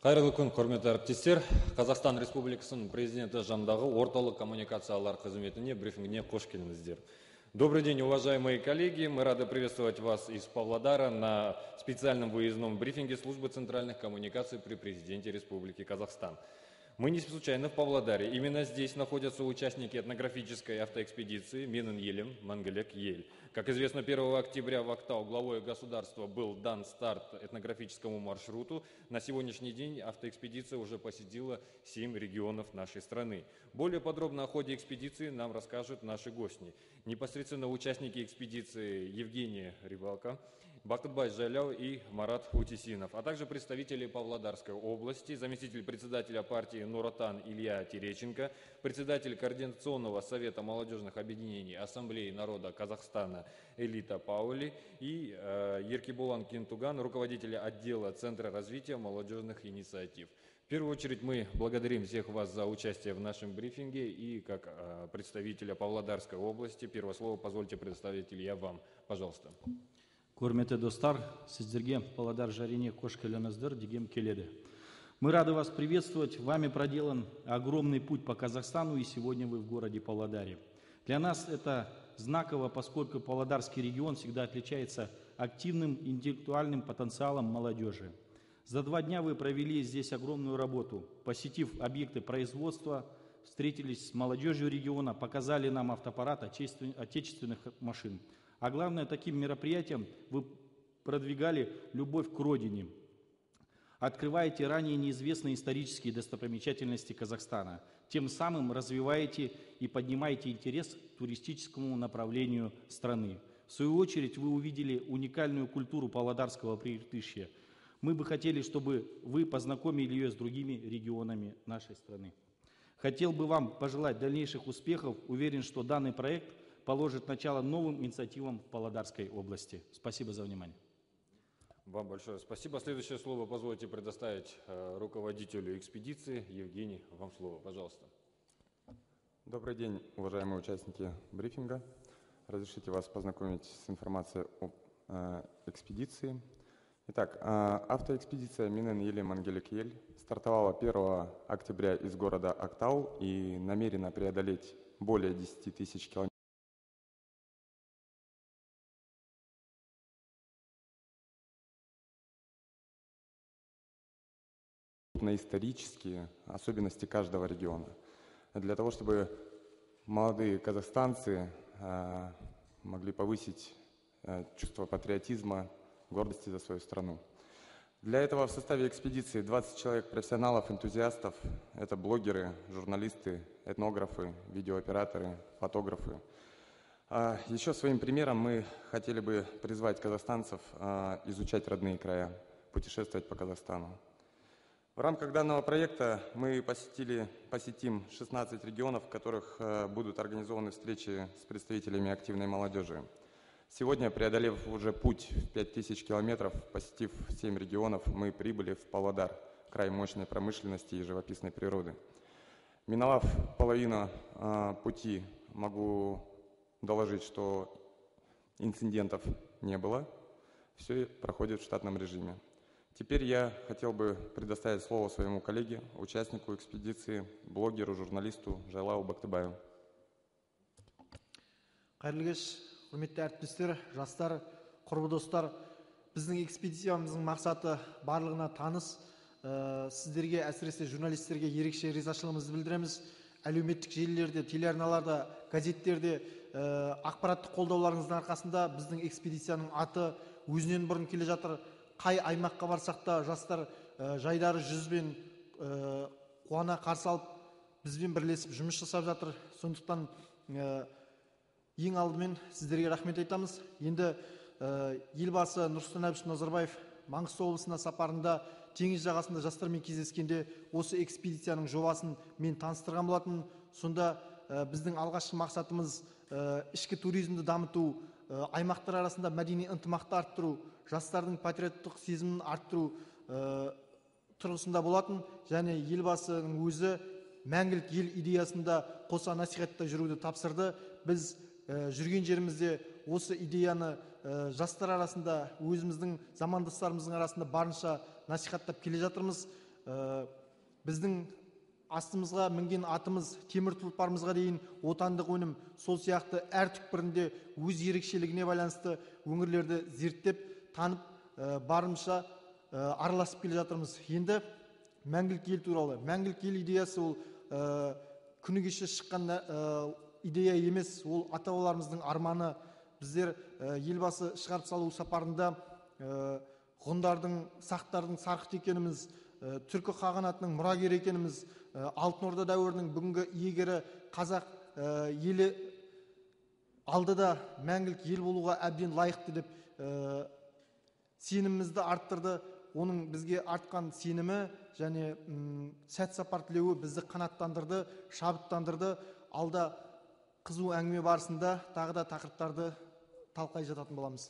Қайырлы күн, құрметті әріптестер. Қазақстан Республикасының президенті жанындағы орталық коммуникациялар қызметіне брифингіне қош келдіңіздер. Добрый день, уважаемые коллеги. Мы рады приветствовать вас из Павлодара на специальном выездном брифинге службы центральных коммуникаций при президенте Республики Казахстан. Мы не случайно в Павлодаре. Именно здесь находятся участники этнографической автоэкспедиции Менен-Елем, Мангалек-Ель. Как известно, 1 октября в Актау главой государства был дан старт этнографическому маршруту. На сегодняшний день автоэкспедиция уже посетила 7 регионов нашей страны. Более подробно о ходе экспедиции нам расскажут наши гости. Непосредственно участники экспедиции Евгений Рыбалко, Бакытбай Жаляу и Марат Утисинов, а также представители Павлодарской области, заместитель председателя партии Нур-Отан Илья Тереченко, председатель Координационного совета молодежных объединений Ассамблеи народа Казахстана Элита Паули и Еркебулан Кентуган, руководитель отдела Центра развития молодежных инициатив. В первую очередь мы благодарим всех вас за участие в нашем брифинге и как представителя Павлодарской области первое слово позвольте предоставить Илья вам. Пожалуйста. Құрметті достар, сіздерге Павлодар жарине қош келдіңіздер дегем келеді. Мы рады вас приветствовать. Вами проделан огромный путь по Казахстану, и сегодня вы в городе Павлодаре. Для нас это знаково, поскольку Павлодарский регион всегда отличается активным интеллектуальным потенциалом молодежи. За 2 дня вы провели здесь огромную работу, посетив объекты производства, встретились с молодежью региона, показали нам автопарат отечественных машин. А главное, таким мероприятием вы продвигали любовь к родине. Открываете ранее неизвестные исторические достопримечательности Казахстана. Тем самым развиваете и поднимаете интерес к туристическому направлению страны. В свою очередь вы увидели уникальную культуру Павлодарского приречья. Мы бы хотели, чтобы вы познакомили ее с другими регионами нашей страны. Хотел бы вам пожелать дальнейших успехов. Уверен, что данный проект положит начало новым инициативам в Павлодарской области. Спасибо за внимание. Вам большое спасибо. Следующее слово позвольте предоставить руководителю экспедиции. Евгений, вам слово, пожалуйста. Добрый день, уважаемые участники брифинга. Разрешите вас познакомить с информацией о экспедиции. Итак, автоэкспедиция Менен-Елем Мангалек-Ель стартовала 1 октября из города Актау и намерена преодолеть более 10 тысяч километров на исторические особенности каждого региона. Для того, чтобы молодые казахстанцы могли повысить чувство патриотизма, гордости за свою страну. Для этого в составе экспедиции 20 человек профессионалов, энтузиастов. Это блогеры, журналисты, этнографы, видеооператоры, фотографы. Еще своим примером мы хотели бы призвать казахстанцев изучать родные края, путешествовать по Казахстану. В рамках данного проекта мы посетим 16 регионов, в которых будут организованы встречи с представителями активной молодежи. Сегодня, преодолев уже путь в 5000 километров, посетив 7 регионов, мы прибыли в Павлодар, край мощной промышленности и живописной природы. Миновав половину пути, могу доложить, что инцидентов не было, все проходит в штатном режиме. Теперь я хотел бы предоставить слово своему коллеге, участнику экспедиции, блогеру, журналисту Жайлау Бактыбаю. Құрметті әріптестер, жастар, құрбы достар, біздің экспедициямыздың мақсаты барлығына таныс. Сіздерге, әсіресе журналистерге ерекше ризашылығымызды білдіреміз. Әлеуметтік желілерде, телеарналарда, газеттерде ақпараттық қолдауларыңыздың арқасында біздің экспедицияның аты өзінен бұрын келе жатыр. Қай аймаққа барсақ та жастар жайдары жүзбен қуана қарсы алып, бізбен бірлесіп жұмыс жасап жатыр. Сондықтан ең алдымен сіздерге рахмет айтамыз. Енді елбасы Нұрсұлтан Әбішұлы Назарбаев Маңғыстау облысына сапарында теңіз жағасында жастармен кездескенде осы экспедицияның жобасын мен таныстырған болатын. Сонда біздің алғашқы мақсатымыз ішкі туризмді дамыту, аймақтар арасында мәдени ынтымақты арттыру, жастардың патриоттық сезімін арттыру тұрғысында болатын. Және елбасының өзі мәңгілік ел идеясында қоса насихатта жүруді тапсырды. Біз жүрген жерімізде осы идеяны жастар арасында, өзіміздің замандастарымыздың арасында барынша насихаттап келе жатырмыз. біздің астымызға мінген атымыз, темір тұлпарымызға дейін отандық өнім, сол сияқты әр түкпірінде өз ерекшелігіне байланысты өңірлерді зерттеп, танып, барымызша араласып келе жатырмыз. Енді мәңгілік ел туралы. Мәңгілік ел идеясы ол күні кеше шыққан идея емес, ол ата-бабаларымыздың арманы. Біздер елбасы шығарып салу сапарында ғұндардың, сақтардың сарқыт екеніміз, түркі қағанатының мұрагері екеніміз, Алтын Орда дәуірінің бүгінгі иегері қазақ елі алдыда мәңгілік ел болуға әбден лайықты деп сенімімізді арттырды. Оның бізге артқан сенімі және сәт сапар тілеуі бізді қанаттандырды, шабыттандырды. Алда қызу әңгіме барысында тағы да тақырыптарды талқылай жататын боламыз.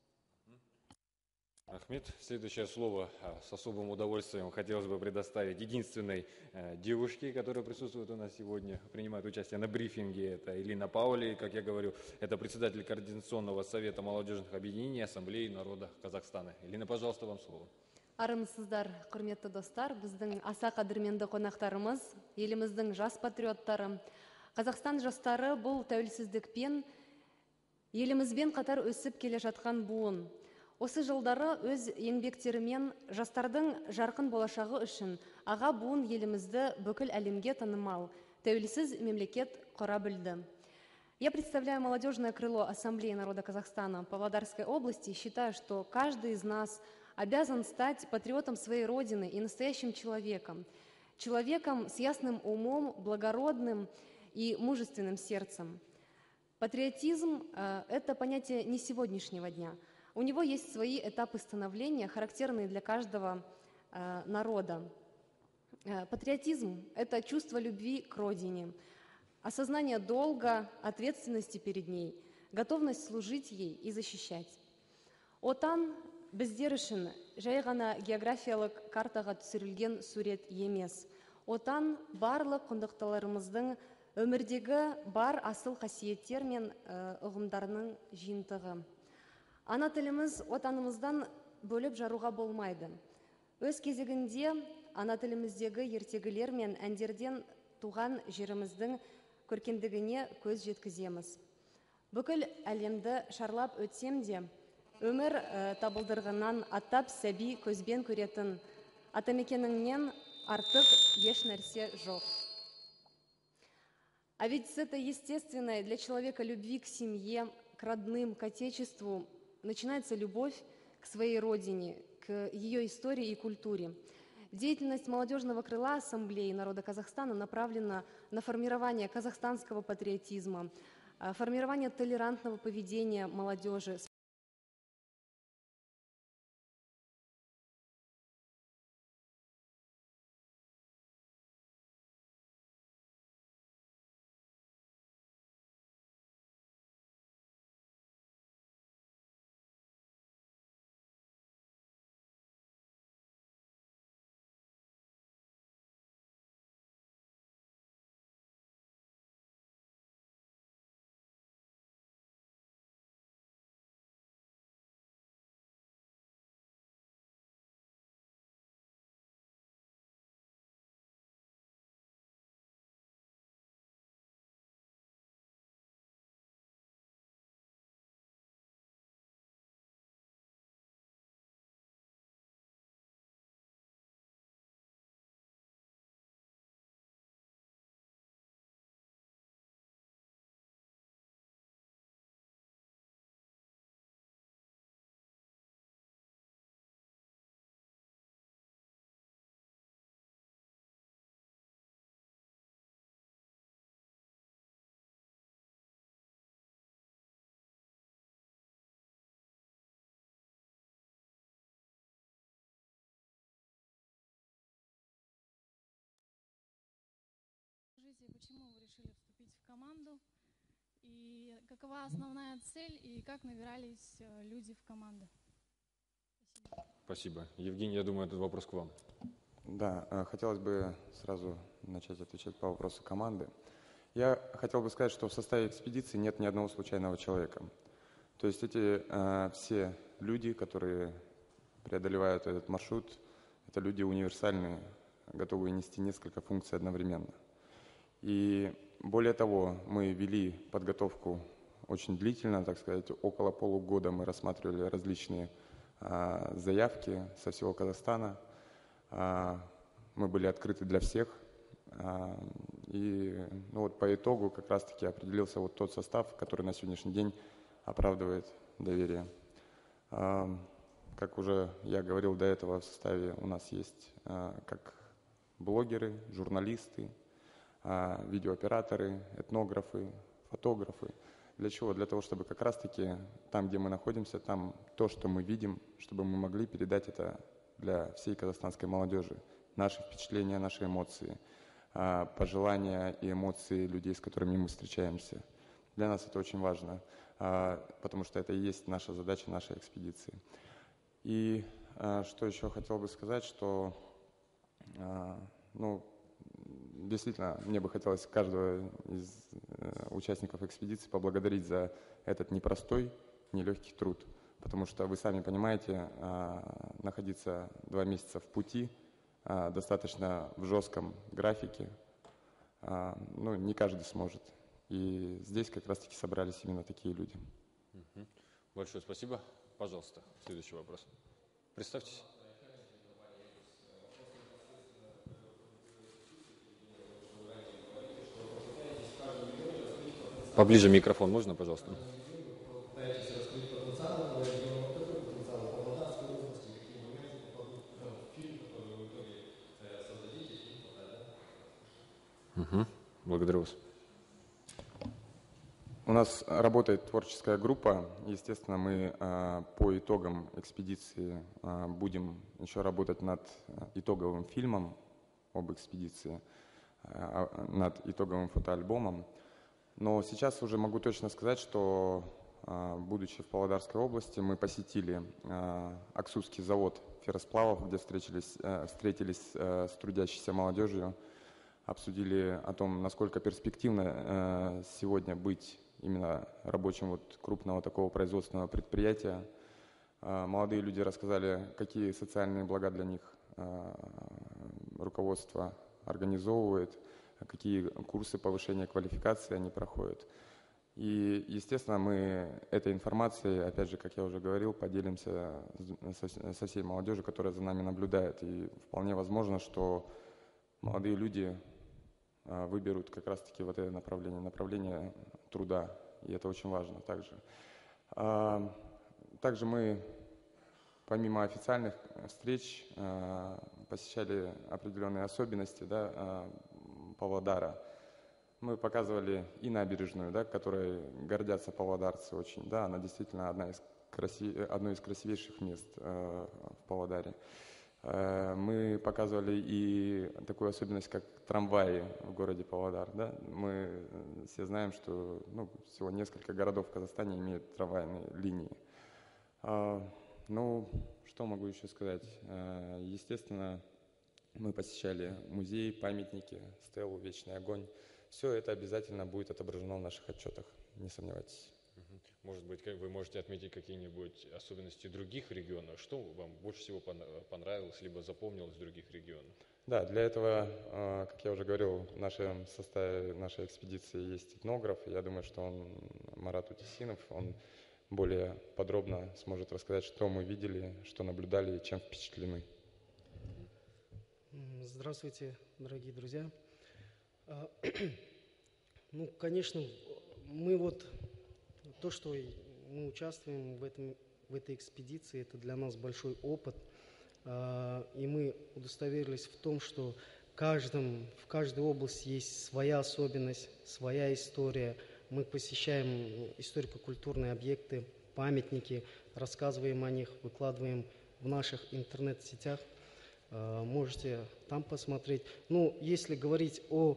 Ахмед, следующее слово с особым удовольствием хотелось бы предоставить единственной девушке, которая присутствует у нас сегодня, принимает участие на брифинге. Это Элина Паули, как я говорю, это председатель Координационного совета молодежных объединений Ассамблеи народа Казахстана. Элина, пожалуйста, вам слово. Армысыздар, құрметті достар, біздің аса қадірменді қонақтарымыз, еліміздің жас патриоттары. Қазақстан жастары бұл тәуелсіздікпен, елімізбен қатар өсіп келе жатқан буын. Осы жылдары өз еңбектерімен жастардың жарқын болашағы үшін аға буын елімізді бүкіл әлемге танымал, тәуелсіз мемлекет құра білді. Я представляю молодежное крыло Ассамблеи народа Казахстана Павлодарской области и считаю, что каждый из нас обязан стать патриотом своей родины и настоящим человеком. Человеком с ясным умом, благородным и мужественным сердцем. Патриотизм – это понятие не сегодняшнего дня. У него есть свои этапы становления, характерные для каждого народа. Патриотизм – это чувство любви к родине, осознание долга, ответственности перед ней, готовность служить ей и защищать. Отан біздер үшін жай ғана географиялық картаға түсірілген сурет емес. Отан барлық құндылықтарымыздың өмірдегі бар асыл қасиеттер мен ұғымдарының жиынтығы. Ана тіліміз отанымыздан бөліп жаруға болмайды. Өз кезегінде ана тіліміздегі ертегілер мен әндерден туған жеріміздің көркемдігіне көз жеткіземіз. Бүкіл әлемді шарлап өтсем де, өмір табылдырғаннан аттап сәби көзбен көретін атамекеніңнен артық еш нәрсе жоқ. А ведь с этой естественной для человека любви к семье, к родным, к отечеству начинается любовь к своей родине, к ее истории и культуре. Деятельность молодежного крыла Ассамблеи народа Казахстана направлена на формирование казахстанского патриотизма, формирование толерантного поведения молодежи. Почему вы решили вступить в команду? И какова основная цель? И как набирались люди в команду? Спасибо. Евгений, я думаю, этот вопрос к вам. Да, хотелось бы сразу начать отвечать по вопросу команды. Я хотел бы сказать, что в составе экспедиции нет ни одного случайного человека. То есть эти все люди, которые преодолевают этот маршрут, это люди универсальные, готовые нести несколько функций одновременно. И более того, мы вели подготовку очень длительно, так сказать, около полугода мы рассматривали различные заявки со всего Казахстана. Мы были открыты для всех. И вот по итогу как раз-таки определился вот тот состав, который на сегодняшний день оправдывает доверие. Как уже я говорил до этого, в составе у нас есть как блогеры, журналисты, видеооператоры, этнографы, фотографы. Для чего? Для того, чтобы как раз-таки там, где мы находимся, там то, что мы видим, чтобы мы могли передать это для всей казахстанской молодежи. Наши впечатления, наши эмоции, пожелания и эмоции людей, с которыми мы встречаемся. Для нас это очень важно, потому что это и есть наша задача нашей экспедиции. И что еще хотел бы сказать, что действительно, мне бы хотелось каждого из участников экспедиции поблагодарить за этот непростой, нелегкий труд. Потому что вы сами понимаете, находиться 2 месяца в пути, достаточно в жестком графике, не каждый сможет. И здесь как раз-таки собрались именно такие люди. Большое спасибо. Пожалуйста, следующий вопрос. Представьтесь. Поближе микрофон можно, пожалуйста? Благодарю вас. У нас работает творческая группа. Естественно, мы по итогам экспедиции будем еще работать над итоговым фильмом об экспедиции, над итоговым фотоальбомом. Но сейчас уже могу точно сказать, что, будучи в Павлодарской области, мы посетили Аксусский завод ферросплавов, где встретились с трудящейся молодежью, обсудили о том, насколько перспективно сегодня быть именно рабочим крупного такого производственного предприятия. Молодые люди рассказали, какие социальные блага для них руководство организовывает, какие курсы повышения квалификации они проходят. И, естественно, мы этой информацией, опять же, как я уже говорил, поделимся со всей молодежью, которая за нами наблюдает. И вполне возможно, что молодые люди выберут как раз-таки вот это направление труда, и это очень важно также. Также мы, помимо официальных встреч, посещали определенные особенности Павлодара. Мы показывали и набережную, которой гордятся павлодарцы очень. Да, она действительно одно из красивейших мест в Павлодаре. Мы показывали и такую особенность, как трамваи в городе Павлодар. Да? Мы все знаем, что всего несколько городов в Казахстане имеют трамвайные линии. Что могу еще сказать? Естественно, мы посещали музеи, памятники, стелу «Вечный огонь». Все это обязательно будет отображено в наших отчетах, не сомневайтесь. Может быть, вы можете отметить какие-нибудь особенности других регионов? Что вам больше всего понравилось, либо запомнилось в других регионах? Да, для этого, как я уже говорил, в нашем составе нашей экспедиции есть этнограф. Я думаю, что Марат Утесинов, он более подробно сможет рассказать, что мы видели, что наблюдали и чем впечатлены. Здравствуйте, дорогие друзья. Конечно, то, что мы участвуем в этой экспедиции, это для нас большой опыт. И мы удостоверились в том, что в каждой области есть своя особенность, своя история. Мы посещаем историко-культурные объекты, памятники, рассказываем о них, выкладываем в наших интернет-сетях. Можете там посмотреть. Если говорить о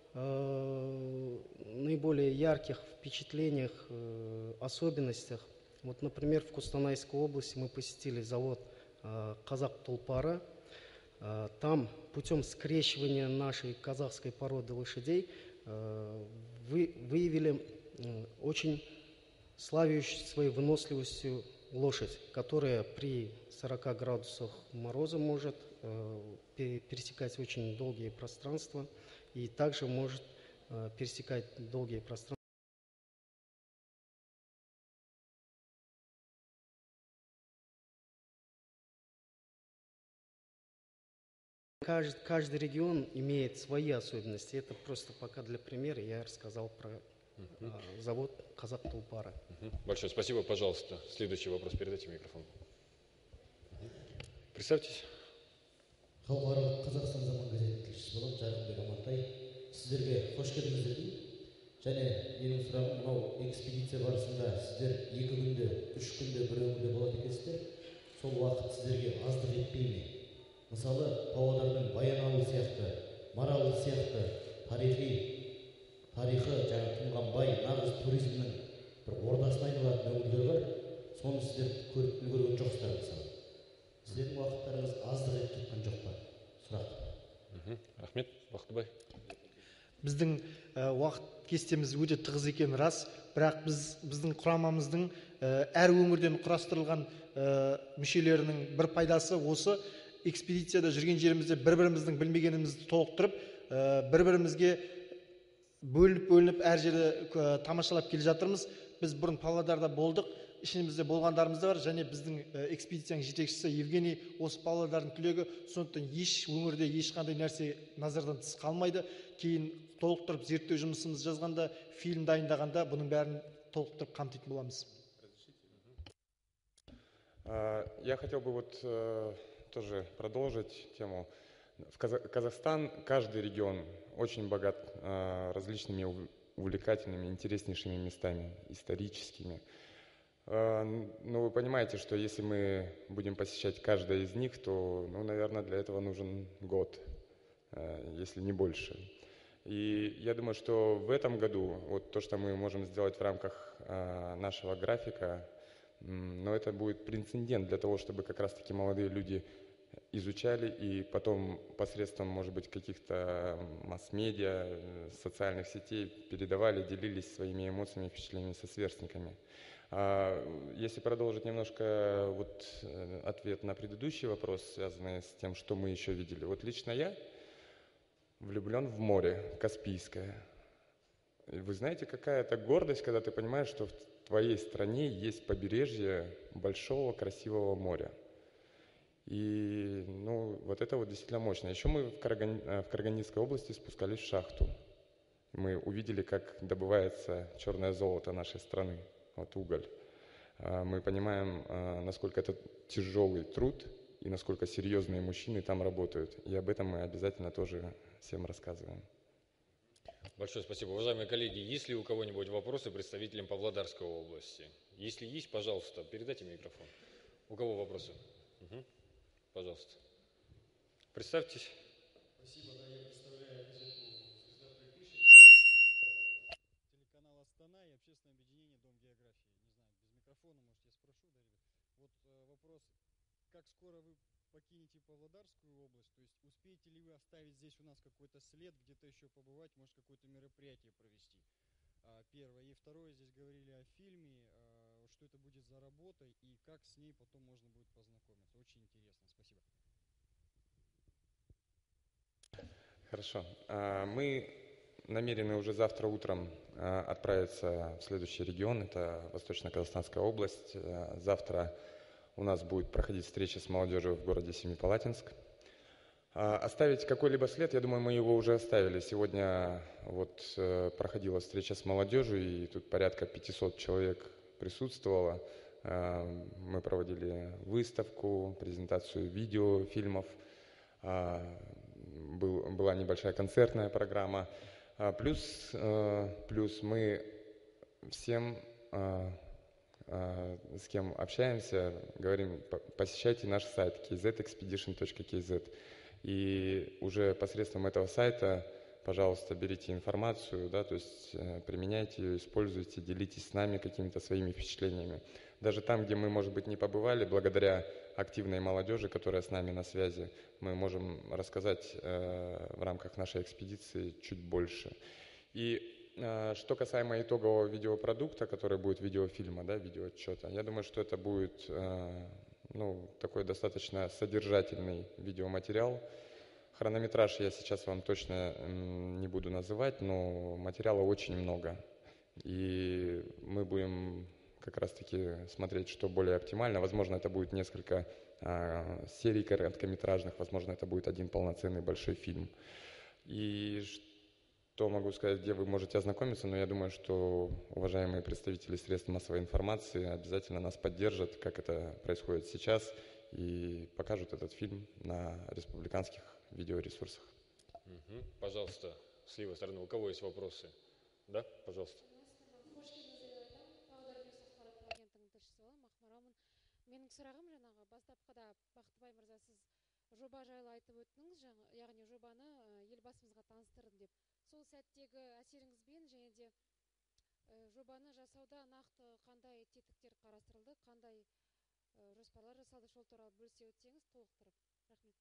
наиболее ярких впечатлениях, особенностях, например, в Костанайской области мы посетили завод «Казак Тулпары». Там путем скрещивания нашей казахской породы лошадей выявили очень славящуюся своей выносливостью лошадь, которая при 40 градусах мороза может пересекать очень долгие пространства и также может пересекать долгие пространства. Каждый регион имеет свои особенности. Это просто пока для примера я рассказал про завод «Казак Тулпара». Большое спасибо. Пожалуйста, следующий вопрос. Передайте микрофон. Представьтесь. Халықаралық Қазақстан заман газетінің тілшісі болам, Жарқынбек Амантай. Сіздерге қош келдіңіздер деймін. Және менің сұрағым, мынау экспедиция барысында сіздер 2 күнде, 3 күнде бір өңірде болады екенсіздер. Сол уақыт сіздерге аздық етпей ме? Мысалы, Павлодардың Баянауыл сияқты, Маралы сияқты тарихы жаңа тұнған бай, нағыз туризмнің бір ордасына айналатын өңірлер бар. Соны сіздер көріп үлгерген жоқсыздар мысалы. Сіздердің уақыттарыңыз аздық етіп кеткен жоқ па? Сұрақ. Рахмет, Бақтыбай. Біздің уақыт кестеміз өте тығыз екені рас, бірақ біздің құрамамыздың әр өңірден құрастырылған мүшелерінің бір пайдасы осы экспедицияда жүрген жерімізде бір-біріміздің білмегенімізді толықтырып, бір-бірімізге бөлініп әр жерде тамашалап келе жатырмыз. Біз бұрын Павлодарда болдық, ішімізде болғандарымыз да бар, және біздің экспедицияның жетекшісі Евгений осы Павлодардың түлегі, сондықтан еш өңірде ешқандай нәрсе назардан тыс қалмайды. Кейін толықтырып зерттеу жұмысымыз жазғанда, фильм дайындағанда бұның бәрін толықтырып қамтитын боламыз. Я хотел бы тоже продолжить тему. Казахстан, каждый регион очень богат различными увлекательными, интереснейшими местами, историческими. Но вы понимаете, что если мы будем посещать каждое из них, то, наверное, для этого нужен год, если не больше. И я думаю, что в этом году вот то, что мы можем сделать в рамках нашего графика, это будет прецедент для того, чтобы как раз-таки молодые люди изучали и потом посредством, может быть, каких-то масс-медиа, социальных сетей передавали, делились своими эмоциями, впечатлениями со сверстниками. Если продолжить немножко ответ на предыдущий вопрос, связанный с тем, что мы еще видели. Вот лично я влюблен в море Каспийское. И вы знаете, какая это гордость, когда ты понимаешь, что в твоей стране есть побережье большого красивого моря. И это действительно мощно. Еще мы в Карагандинской области спускались в шахту. Мы увидели, как добывается черное золото нашей страны, уголь. Мы понимаем, насколько это тяжелый труд и насколько серьезные мужчины там работают. И об этом мы обязательно тоже всем рассказываем. Большое спасибо. Уважаемые коллеги, есть ли у кого-нибудь вопросы представителям Павлодарской области? Если есть, пожалуйста, передайте микрофон. У кого вопросы? Пожалуйста. Представьтесь. Спасибо, да, я представляю газету «Звезда Припишек», телеканал «Астана» и общественное объединение «Дом географии». Не знаю, без микрофона, может, я спрошу, да, ребят? Вопрос, как скоро вы покинете Павлодарскую область, то есть успеете ли вы оставить здесь у нас какой-то след, где-то еще побывать, может, какое-то мероприятие провести? Первое. И второе, здесь говорили о фильме, что это будет за работа и как с ней потом можно будет познакомиться. Очень интересно. Спасибо. Хорошо. Мы намерены уже завтра утром отправиться в следующий регион, это Восточно-Казахстанская область. Завтра у нас будет проходить встреча с молодежью в городе Семипалатинск. Оставить какой-либо след, я думаю, мы его уже оставили. Сегодня проходила встреча с молодежью, и тут порядка 500 человек присутствовало. Мы проводили выставку, презентацию видео, фильмов. Была небольшая концертная программа. Плюс мы всем, с кем общаемся, говорим, посещайте наш сайт kzexpedition.kz. И уже посредством этого сайта, пожалуйста, берите информацию, то есть применяйте ее, используйте, делитесь с нами какими-то своими впечатлениями. Даже там, где мы, может быть, не побывали, благодаря активной молодежи, которая с нами на связи, мы можем рассказать в рамках нашей экспедиции чуть больше. И что касаемо итогового видеопродукта, который будет видеофильма, видеоотчета, я думаю, что это будет такой достаточно содержательный видеоматериал. Хронометраж я сейчас вам точно не буду называть, но материала очень много. И мы будем как раз-таки смотреть, что более оптимально. Возможно, это будет несколько серий короткометражных, возможно, это будет один полноценный большой фильм. И что могу сказать, где вы можете ознакомиться, но я думаю, что уважаемые представители средств массовой информации обязательно нас поддержат, как это происходит сейчас, и покажут этот фильм на республиканских видеоресурсах. Пожалуйста, с левой стороны, у кого есть вопросы? Да, пожалуйста. Менің сұрағым жаңағы бастапқыда Бақтыбай мырза сіз жоба жайлы айтып өттіңіз, яғни жобаны елбасымызға таныстырдым деп. Сол сәттегі әсеріңізбен және де жобаны жасауда нақты қандай тетіктер қарастырылды, қандай жоспарлар жасалды, сол туралы бөлісе өтсеңіз толықтырып. Рахмет.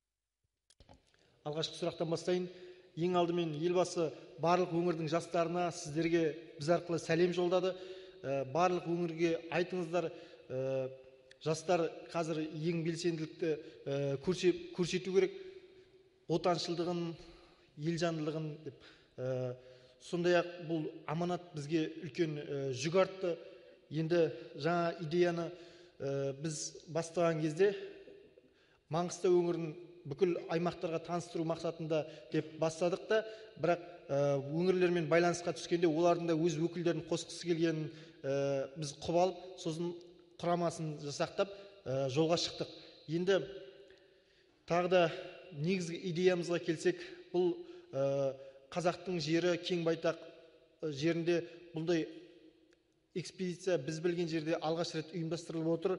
Алғашқы сұрақтан бастайын. Ең алдымен елбасы барлық өңірдің жастарына, сіздерге біз арқылы сәлем жолдады. Барлық өңірге айтыңыздар, жастар қазір ең белсенділікті көрсету керек, отаншылдығын, елжандылығын деп. Сондай-ақ бұл аманат бізге үлкен жүк артты. Енді жаңа идеяны біз бастаған кезде Маңғыстау өңірін бүкіл аймақтарға таныстыру мақсатында деп бастадық та, бірақ өңірлермен байланысқа түскенде олардың да өз өкілдерін қосқысы келгенін біз құп алып, сосын құрамасын жасақтап жолға шықтық. Енді тағы да негізгі идеямызға келсек, бұл қазақтың жері кең байтақ жерінде бұндай экспедиция біз білген жерде алғаш рет ұйымдастырылып отыр.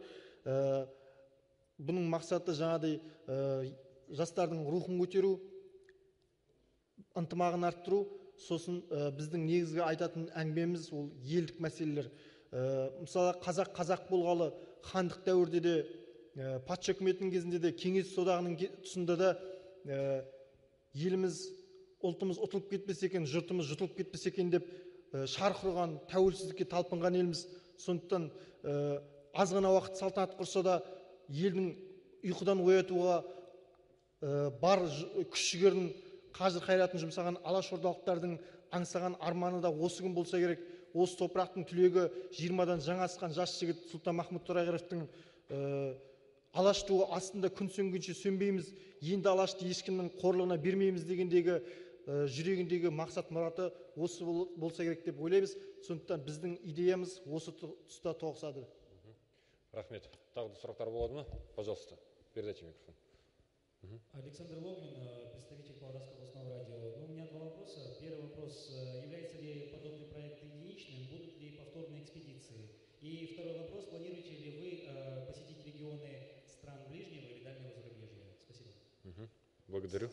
Бұның мақсаты жаңағыдай жастардың рухын көтеру, ынтымағын арттыру, сосын біздің негізгі айтатын әңгімеміз ол елдік мәселелер. Мысалы, қазақ болғалы хандық дәуірде де, патша үкіметінің кезінде де, кеңес одағының тұсында да еліміз, ұлтымыз ұтылып кетпесе екен, жұртымыз жұтылып кетпесе екен деп шарқ ұрған, тәуелсіздікке талпынған еліміз. Сондықтан аз ғана уақыт салтанат құрса да елдің ұйқыдан оятуға бар күш-жігерін, қажыр-қайратын жұмсаған алашордалықтардың аңсаған арманы да осы күн болса керек. Осы топырақтың түлегі 20-дан жаңа асқан жас жігіт Сұлтанмахмұт Торайғыровтың алаш туы астында күн сөнгенше сөнбейміз, енді алашты ешкімнің қорлығына бермейміз дегендегі жүрегіндегі мақсат мұраты осы болса керек деп ойлаймыз. Сондықтан біздің идеямыз осы тұста тоғысады. Рахмет. Тағы да сұрақтар болады ма? Пожалуйста, передайте микрофон. Александр Логвин, представитель Павлодарского областного радио. У меня два вопроса. Первый вопрос. Является ли подобный проект единичным? Будут ли повторные экспедиции? И второй вопрос. Планируете ли вы посетить регионы стран ближнего или дальнего зарубежья? Спасибо. Благодарю.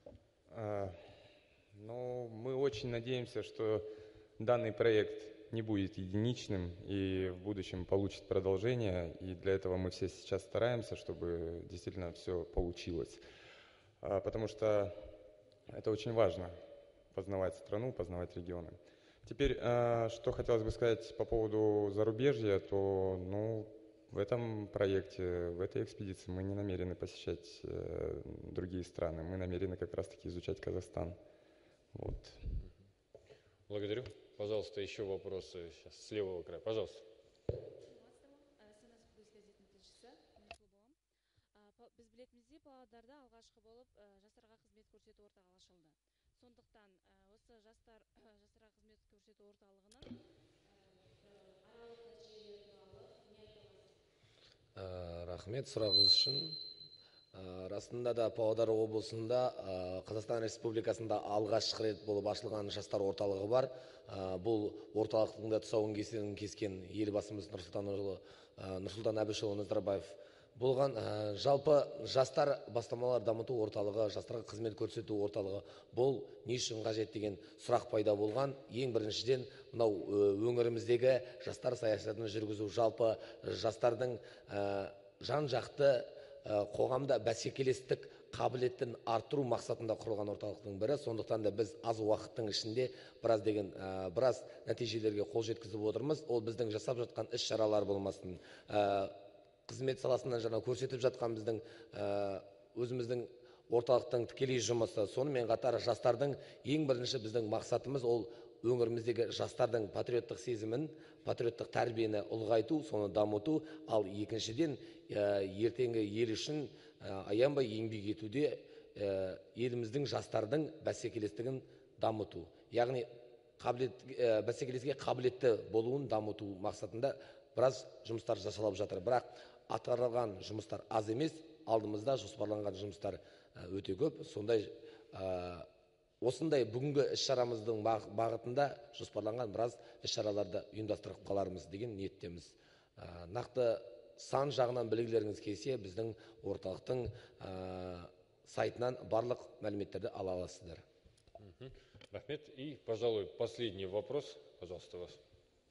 Мы очень надеемся, что данный проект не будет единичным и в будущем получит продолжение. И для этого мы все сейчас стараемся, чтобы действительно все получилось. Потому что это очень важно — познавать страну, познавать регионы. Теперь, что хотелось бы сказать по поводу зарубежья, то в этом проекте, в этой экспедиции мы не намерены посещать другие страны. Мы намерены как раз-таки изучать Казахстан. Вот. Благодарю. Пожалуйста, еще вопросы сейчас с левого края. Пожалуйста. Біз білетімізде Павлодарда алғашқы болып жастарға қызмет көрсету орталығы ашылды. Сондықтан осы жастарға қызмет көрсету орталығының аралық нәтижелері туралы не айтасыз? Рахмет сұрағыңыз үшін. Расында да Павлодар облысында Қазақстан Республикасында алғашқы рет болып ашылған жастар орталығы бар. Бұл орталықтың да тұсауын кескен елбасымыз Нұрсұлтан Әбішұлы Назарбаев болған. Жалпы жастар бастамалар дамыту орталығы, жастарға қызмет көрсету орталығы бұл не үшін қажет деген сұрақ пайда болған. Ең біріншіден мынау өңіріміздегі жастар саясатын жүргізу, жалпы жастардың жан-жақты қоғамда бәсекелестік қабілетін арттыру мақсатында құрылған орталықтың бірі. Сондықтан да біз аз уақыттың ішінде біраз нәтижелерге қол жеткізіп отырмыз. Ол біздің жасап жатқан іс-шаралар болмасын, қызмет саласынан жаңа көрсетіп жатқан біздің өзіміздің орталықтың тікелей жұмысы. Сонымен қатар жастардың ең бірінші біздің мақсатымыз ол өңіріміздегі жастардың патриоттық сезімін, патриоттық тәрбиені ұлғайту, соны дамыту, ал екіншіден ертеңгі ел үшін аянбай еңбек етуде еліміздің жастардың бәсекелестігін дамыту. Яғни бәсекелеске қабілетті болуын дамыту мақсатында біраз жұмыстар жасалып жатыр. Бірақ атқарылған жұмыстар аз емес, алдымызда жоспарланған жұмыстар өте көп. Осындай бүгінгі іс-шарамыздың бағытында жоспарланған біраз іс-шараларды ұйымдастырып қалармыз деген ниеттеміз. Нақты сан жағынан білгілеріңіз келсе, біздің орталықтың сайтынан барлық мәліметтерді ала аласыздар. Рахмет. И, пожалуй, последний вопрос, пожалуйста, вас.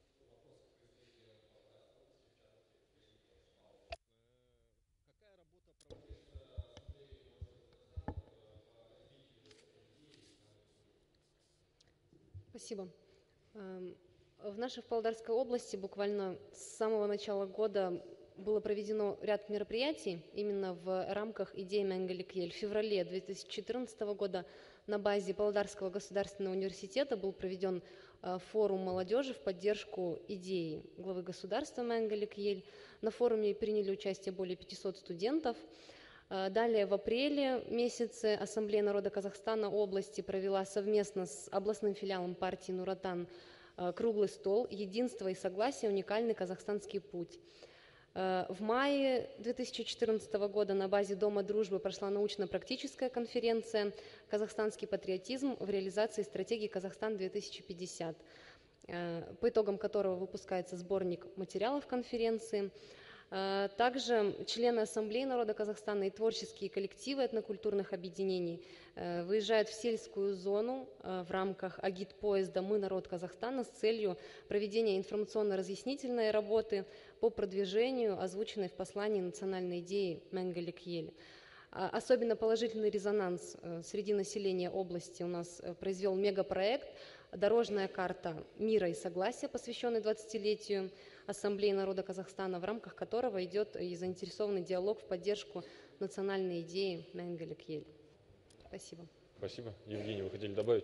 Спасибо. В нашей Павлодарской области буквально с самого начала года было проведено ряд мероприятий именно в рамках идеи Менгелек Ель. В феврале 2014 года на базе Павлодарского государственного университета был проведен форум молодежи в поддержку идеи главы государства Менгелек Ель. На форуме приняли участие более 500 студентов. Далее в апреле месяце Ассамблея народа Казахстана области провела совместно с областным филиалом партии Нур-Отан круглый стол «Единство и согласие. Уникальный казахстанский путь». В мае 2014 года на базе Дома дружбы прошла научно-практическая конференция «Казахстанский патриотизм в реализации стратегии Казахстан-2050», по итогам которого выпускается сборник материалов конференции. Также члены Ассамблеи народа Казахстана и творческие коллективы этнокультурных объединений выезжают в сельскую зону в рамках агит-поезда «Мы народ Казахстана» с целью проведения информационно-разъяснительной работы по продвижению озвученной в послании национальной идеи Менгелек Ель. Особенно положительный резонанс среди населения области у нас произвел мегапроект «Дорожная карта мира и согласия», посвященный 20-летию Ассамблеи народа Казахстана, в рамках которого идет и заинтересованный диалог в поддержку национальной идеи Менгелек Ель. Спасибо. Спасибо. Евгений, вы хотели добавить?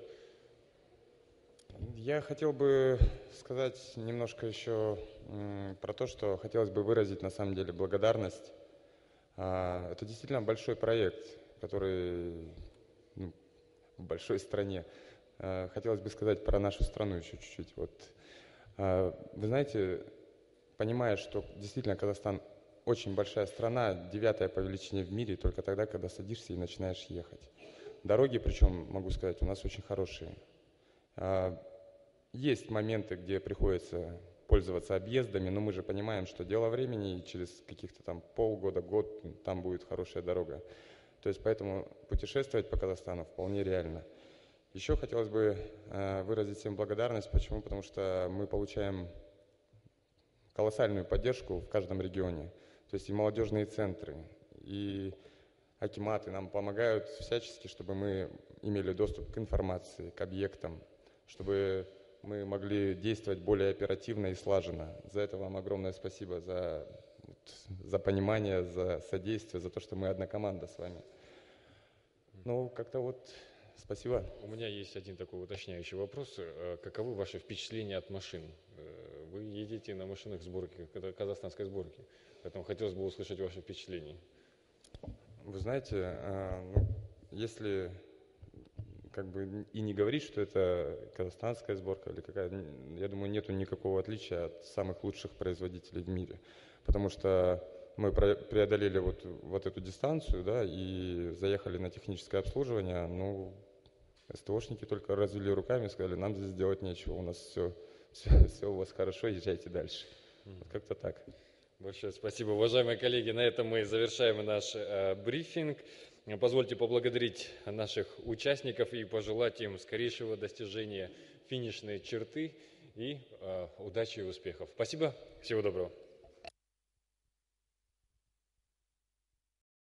Я хотел бы сказать немножко еще про то, что хотелось бы выразить на самом деле благодарность. Это действительно большой проект, который в большой стране. Хотелось бы сказать про нашу страну еще чуть-чуть. Вы знаете, понимая, что действительно Казахстан очень большая страна, 9-я по величине в мире, только тогда, когда садишься и начинаешь ехать. Дороги, причем, могу сказать, у нас очень хорошие. Есть моменты, где приходится пользоваться объездами, но мы же понимаем, что дело времени, и через каких-то там полгода, год там будет хорошая дорога. То есть поэтому путешествовать по Казахстану вполне реально. Еще хотелось бы выразить всем благодарность. Почему? Потому что мы получаем колоссальную поддержку в каждом регионе. То есть и молодежные центры, и акиматы нам помогают всячески, чтобы мы имели доступ к информации, к объектам, чтобы мы могли действовать более оперативно и слаженно. За это вам огромное спасибо, за понимание, за содействие, за то, что мы одна команда с вами. Ну, как-то спасибо. У меня есть один такой уточняющий вопрос. Каковы ваши впечатления от машин? Вы едете на машинах сборки, казахстанской сборки, поэтому хотелось бы услышать ваши впечатления. Вы знаете, если и не говорить, что это казахстанская сборка или какая-то, я думаю, нету никакого отличия от самых лучших производителей в мире, потому что мы преодолели вот эту дистанцию, да, и заехали на техническое обслуживание. СТОшники только развели руками и сказали: нам здесь делать нечего, у нас все у вас хорошо, езжайте дальше. Как-то так. Большое спасибо, уважаемые коллеги. На этом мы завершаем наш брифинг. Позвольте поблагодарить наших участников и пожелать им скорейшего достижения финишной черты и удачи и успехов. Спасибо, всего доброго.